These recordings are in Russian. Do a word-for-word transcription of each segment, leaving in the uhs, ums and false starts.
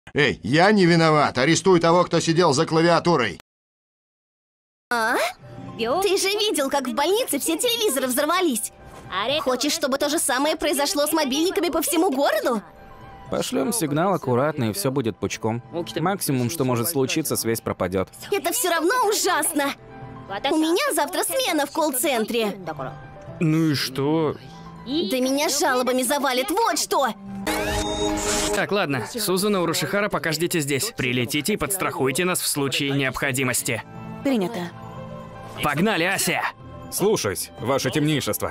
Эй, я не виноват. Арестуй того, кто сидел за клавиатурой. А? Ты же видел, как в больнице все телевизоры взорвались. Хочешь, чтобы то же самое произошло с мобильниками по всему городу? Пошлем сигнал аккуратно, и все будет пучком. Максимум, что может случиться, связь пропадет. Это все равно ужасно. У меня завтра смена в колл-центре. Ну и что? Да меня жалобами завалит, вот что! Так, ладно. Сузуна, Урушихара, пока ждите здесь. Прилетите и подстрахуйте нас в случае необходимости. Принято. Погнали, Ася! Слушаюсь, ваше темнейшество.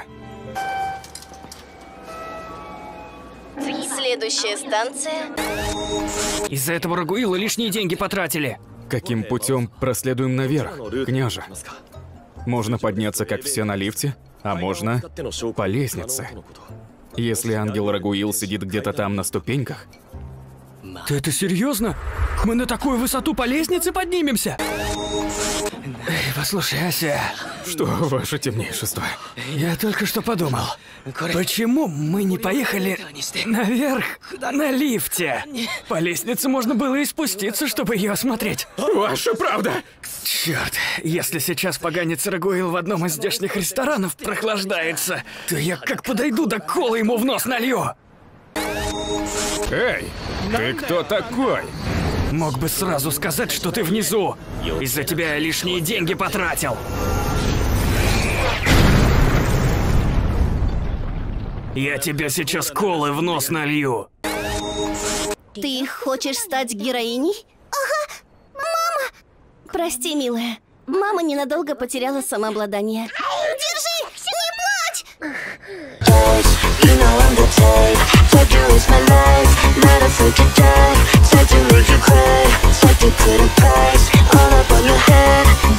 Следующая станция. Из-за этого Рагуила лишние деньги потратили. Каким путем проследуем наверх, княже? Можно подняться, как все, на лифте, а можно по лестнице. Если ангел Рагуил сидит где-то там на ступеньках... Ты это серьезно? Мы на такую высоту по лестнице поднимемся? Эй, послушай, Ася. Что, ваше темнейшество? Я только что подумал, почему мы не поехали наверх на лифте? По лестнице можно было и спуститься, чтобы ее осмотреть. Ваша правда! Черт, если сейчас поганец Рагуил в одном из здешних ресторанов прохлаждается, то я как подойду до кола ему в нос налью. Эй, ты кто такой? Мог бы сразу сказать, что ты внизу. Из-за тебя я лишние деньги потратил. Я тебе сейчас колы в нос налью. Ты хочешь стать героиней? Ага, мама! Прости, милая. Мама ненадолго потеряла самообладание. Держи! Не плачь! You know I'm the type, type to waste my life, not afraid to die, type to make you cry, type to put a price all up on your head.